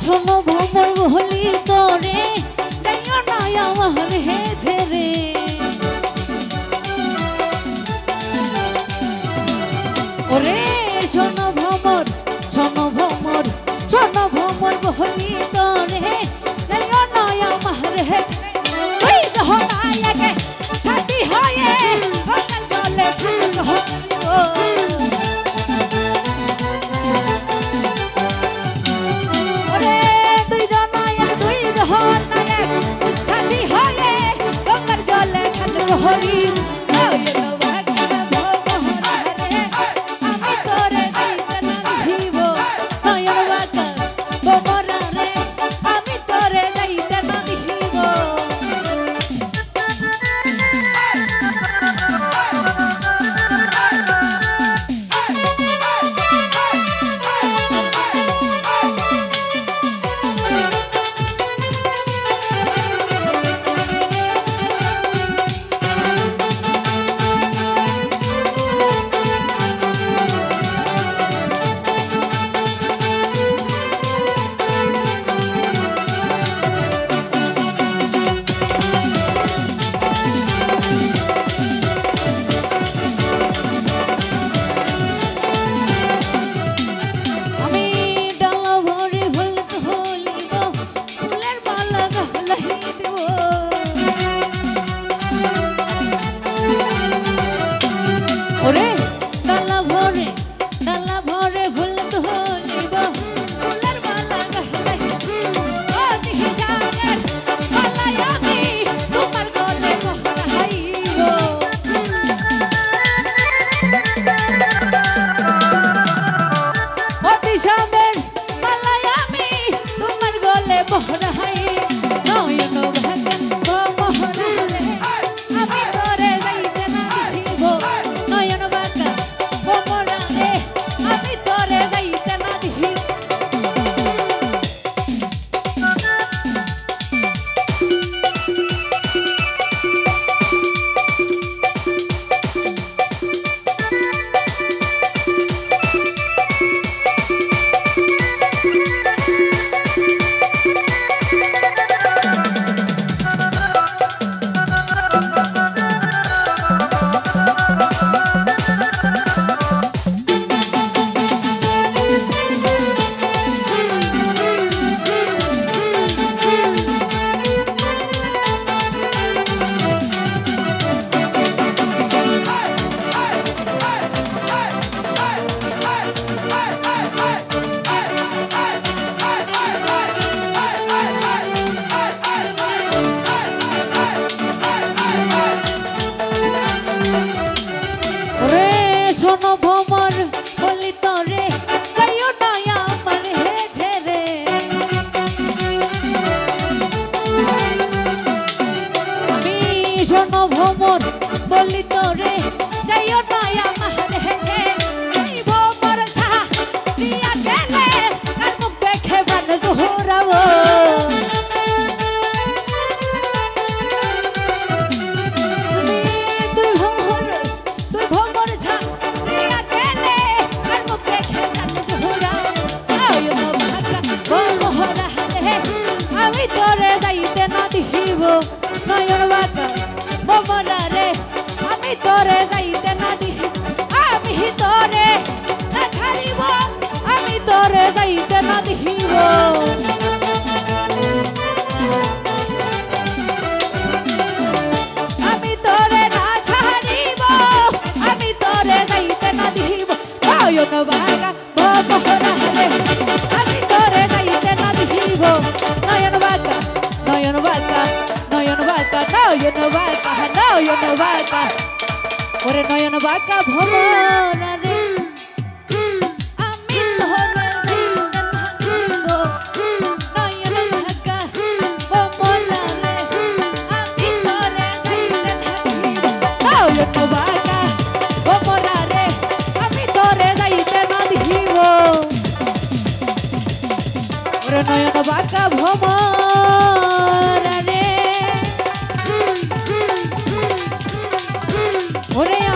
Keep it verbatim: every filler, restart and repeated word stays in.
শোনো ভ্রমর বলি তোরে যাইও না আমার হে ঝেরে ওরে শোনো ভ্রমর শোনো ভ্রমর শোনো ভ্রমর বলি তোরে যাইও না আমার হে ওই যখন আয়াকে সাথী হয়ে সকাল চলে ওরে দুই জনায়া দুই জহর নায়ক সাথী হয়ে সকাল চলে খাল হরি ওরে ডালা ভরে ডালা ভরে ফুল তুলিব ফুলের মালা গালাই ও দিহি জানের মালাই আমি তোমার গলে বহাইব ও দিশানের মালাই আমি তোমার গলে বহাই নয়ন ভাগন মোহনালে আমি তোরে যাইতে না দিব নয়ন বাঁকা মোহনালে আমি তোরে যাইতে না দিব শোনো ভ্রমর বলি তোরে যাইও না আমার হে ঝেরে আমি শোনো ভ্রমর বলি তোরে যাইও না আমার হে ঝেরে এই ভ্রমর খা দিয়া গেলে আর মুখ দেখে বান জোহরাবো আমি তোরে যাইতে না দিব নয়ন বাঁকা মোমনারে আমি তোরে যাইতে না দিব আমি তোরে না ছাড়িব আমি তোরে যাইতে না দিব আমি তোরে না ছাড়িব আমি তোরে যাইতে না দিব নয়ন বাঁকা মোমনারে আমি তোরে যাইতে না দিব নয়ন বাঁকা নয়ন বাঁকা নয়ন বাঁকা নয়ন বাঁকা নয়ন বাঁকা ওরে নয়ন বাঁকা ভ্রমরারে আমি তোরে যাইতে না দিব নয়ন বাঁকা ভ্রমরারে আমি তোরে যাইতে না দিব নয়ন বাঁকা ভ্রমরারে আমি তোরে যাইতে না দিব ওরে নয়ন বাঁকা ভ্রমরারে ওরে